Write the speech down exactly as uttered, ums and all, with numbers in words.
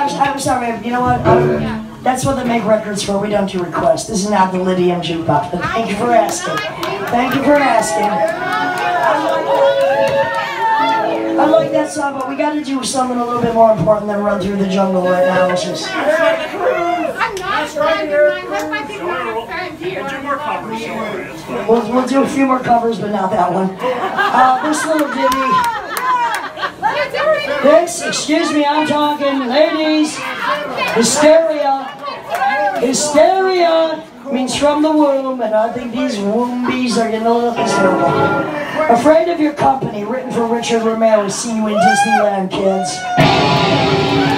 I'm, I'm sorry, you know what? I'm, that's what they make records for. We don't do requests. This is not the Lydia Lunch Retrovirus. But thank you for asking. Thank you for asking. I like that song, but we got to do something a little bit more important than run through the jungle right now. Which is. I'm not trying to. Let my people have here. We'll do more covers. We'll, we'll do a few more covers, but not that one. Uh, this little ditty. This, excuse me, I'm talking, ladies. Hysteria. Hysteria means from the womb, and I think these woombies are getting a little hysterical. Afraid of Your Company, written for Richard Romero. See you in Disneyland, kids.